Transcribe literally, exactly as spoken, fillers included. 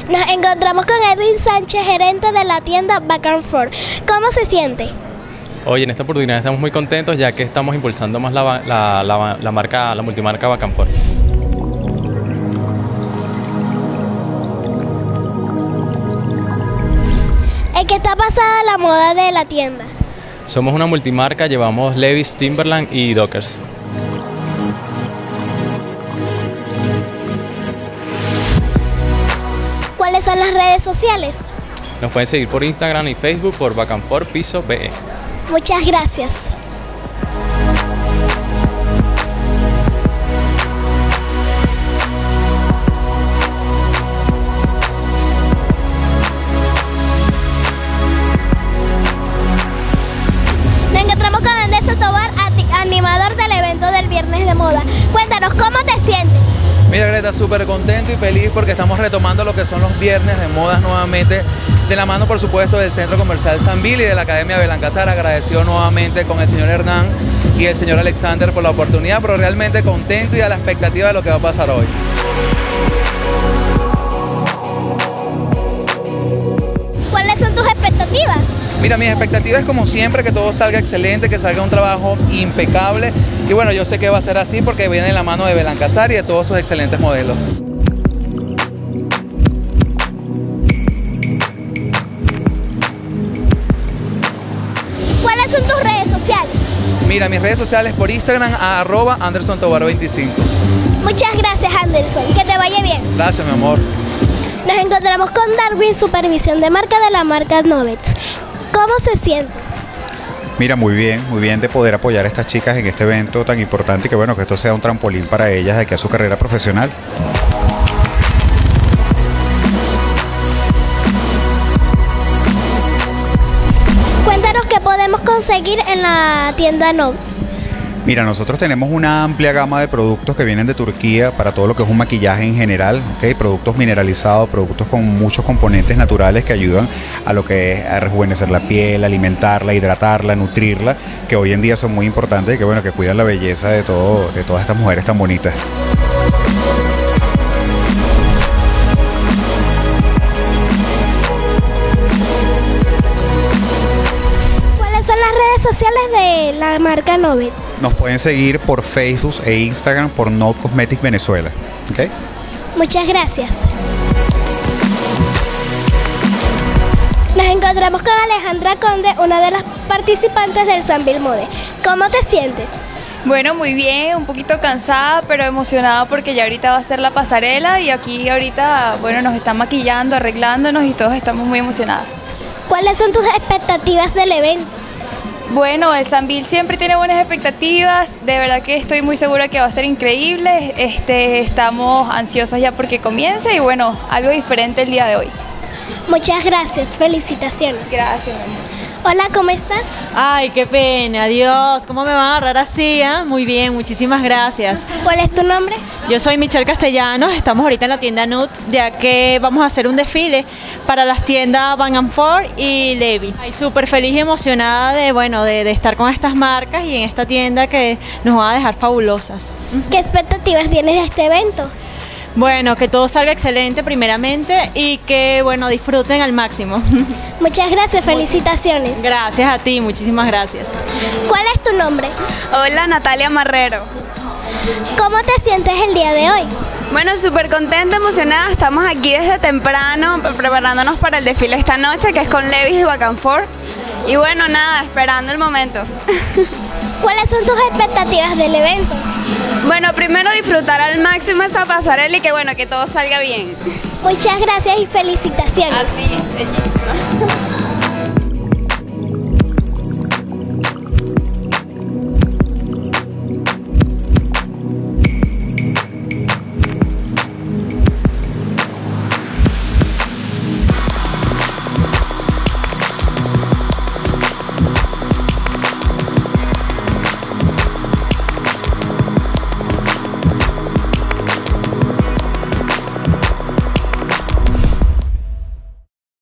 Nos encontramos con Edwin Sánchez, gerente de la tienda Back and Forth. ¿Cómo se siente? Hoy en esta oportunidad estamos muy contentos ya que estamos impulsando más la, la, la, la marca, la multimarca Back and Forth. ¿En qué está basada la moda de la tienda? Somos una multimarca, llevamos Levi's, Timberland y Dockers. ¿Cuáles son las redes sociales? Nos pueden seguir por Instagram y Facebook por Back and Forth Piso B E. Muchas gracias. Nos encontramos con Anderson Tobar, animador del evento del Viernes de Moda. Cuéntanos, ¿cómo te sientes? Mira, Greta, súper contento y feliz porque estamos retomando lo que son los viernes de modas nuevamente, de la mano por supuesto del Centro Comercial Sambil y de la Academia Belancazar. Agradecido nuevamente con el señor Hernán y el señor Alexander por la oportunidad, pero realmente contento y a la expectativa de lo que va a pasar hoy. ¿Cuáles son tus expectativas? Mira, mis expectativas es como siempre que todo salga excelente, que salga un trabajo impecable y bueno, yo sé que va a ser así porque viene de la mano de Belancazar y de todos sus excelentes modelos. ¿Cuáles son tus redes sociales? Mira, mis redes sociales por Instagram a arroba Anderson Tobar veinticinco. Muchas gracias, Anderson, que te vaya bien. Gracias, mi amor. Nos encontramos con Darwin, supervisión de marca de la marca Novets. ¿Cómo se siente? Mira, muy bien, muy bien de poder apoyar a estas chicas en este evento tan importante y que bueno, que esto sea un trampolín para ellas de aquí a su carrera profesional. Cuéntanos qué podemos conseguir en la tienda Novets. Mira, nosotros tenemos una amplia gama de productos que vienen de Turquía para todo lo que es un maquillaje en general, ¿okay? Productos mineralizados, productos con muchos componentes naturales que ayudan a lo que es a rejuvenecer la piel, alimentarla, hidratarla, nutrirla, que hoy en día son muy importantes y que bueno, que cuidan la belleza de, todo, de todas estas mujeres tan bonitas. Sociales de la marca Novets. Nos pueden seguir por Facebook e Instagram por Nove Cosmetics Venezuela. ¿Okay? Muchas gracias. Nos encontramos con Alejandra Conde, una de las participantes del Sambil Mode. ¿Cómo te sientes? Bueno, muy bien, un poquito cansada, pero emocionada porque ya ahorita va a ser la pasarela y aquí ahorita, bueno, nos están maquillando, arreglándonos y todos estamos muy emocionados. ¿Cuáles son tus expectativas del evento? Bueno, el Sambil siempre tiene buenas expectativas, de verdad que estoy muy segura que va a ser increíble, este, estamos ansiosas ya porque comience y bueno, algo diferente el día de hoy. Muchas gracias, felicitaciones. Gracias, mi amor. Hola, ¿cómo estás? Ay, qué pena, Dios, ¿cómo me van a agarrar así? ¿Eh? Muy bien, muchísimas gracias. ¿Cuál es tu nombre? Yo soy Michelle Castellanos, estamos ahorita en la tienda Nut, ya que vamos a hacer un desfile para las tiendas Back and Forth y Levi. Ay, súper feliz y emocionada de, bueno, de, de estar con estas marcas y en esta tienda que nos van a dejar fabulosas. ¿Qué expectativas tienes de este evento? Bueno, que todo salga excelente primeramente y que, bueno, disfruten al máximo. Muchas gracias, felicitaciones. Gracias a ti, muchísimas gracias. ¿Cuál es tu nombre? Hola, Natalia Marrero. ¿Cómo te sientes el día de hoy? Bueno, súper contenta, emocionada. Estamos aquí desde temprano preparándonos para el desfile esta noche, que es con Levi's y Back and Forth. Y bueno, nada, esperando el momento. ¿Cuáles son tus expectativas del evento? Bueno, primero disfrutar al máximo esa pasarela y que bueno, que todo salga bien. Muchas gracias y felicitaciones. Así, bellísima.